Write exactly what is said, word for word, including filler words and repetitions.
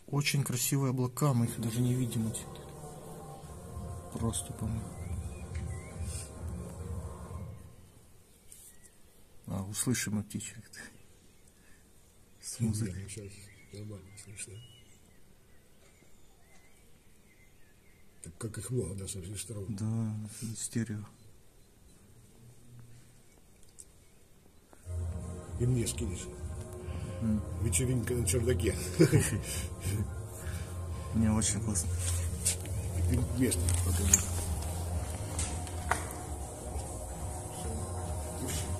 Очень красивые облака, мы их даже не видим отсюда. Просто, по-моему. А, услышим мы птичек. С музыкой. Сейчас нормально слышно. Так как их много, да, со всех сторон. Да, стерео. И мне скинешь. Mm. Вечеринка на чердаке. Мне очень классно. И место покажи.